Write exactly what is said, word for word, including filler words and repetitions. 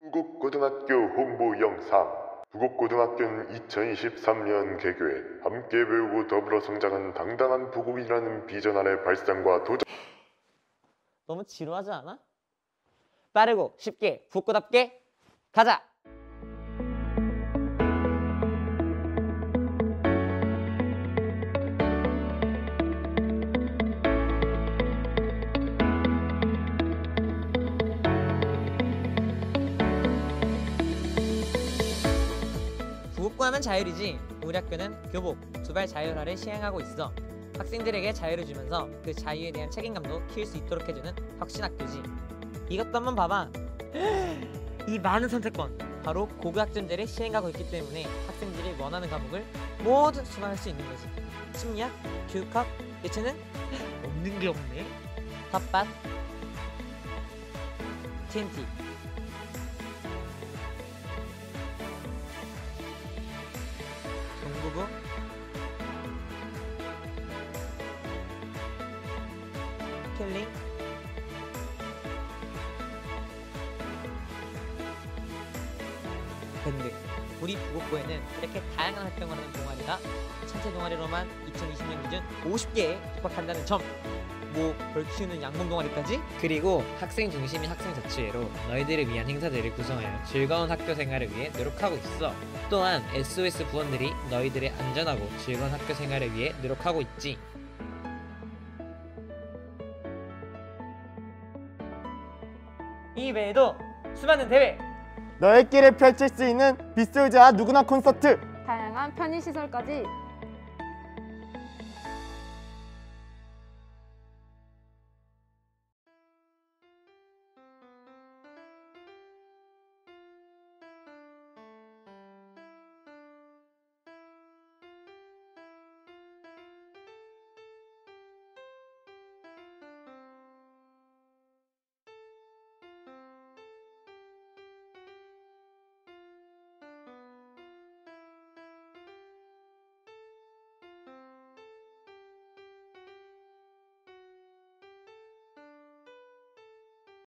부곡고등학교 홍보 영상. 부곡고등학교는 이천이십삼 년 개교에 함께 배우고 더불어 성장한 당당한 부곡이라는 비전 아래 발상과 도전. 너무 지루하지 않아? 빠르고 쉽게 부곡고답게 가자! 부곡고 하면 자율이지. 우리 학교는 교복, 두발 자율화를 시행하고 있어. 학생들에게 자유를 주면서 그 자유에 대한 책임감도 키울 수 있도록 해주는 혁신학교지. 이것도 한번 봐봐. 이 많은 선택권, 바로 고교학점제를 시행하고 있기 때문에 학생들이 원하는 과목을 모두 수강할 수 있는 거지. 심리학, 교육학, 예체능 없는 게 없네. 텃밭, 티엔티, 농구부, 킬링, 밴드. 우리 부곡고에는 이렇게 다양한 활동을 하는 동아리가 전체 동아리로만 이천이십 년 기준 오십 개에 육박한다는 점. 뭐 벌 키우는 양봉 동아리까지? 그리고 학생 중심의 학생 자치회로 너희들을 위한 행사들을 구성하여 즐거운 학교 생활을 위해 노력하고 있어. 또한 에스오에스 부원들이 너희들의 안전하고 즐거운 학교 생활을 위해 노력하고 있지. 이 외에도 수많은 대회, 너의 끼를 펼칠 수 있는 빗솔즈와 누구나 콘서트, 다양한 편의시설까지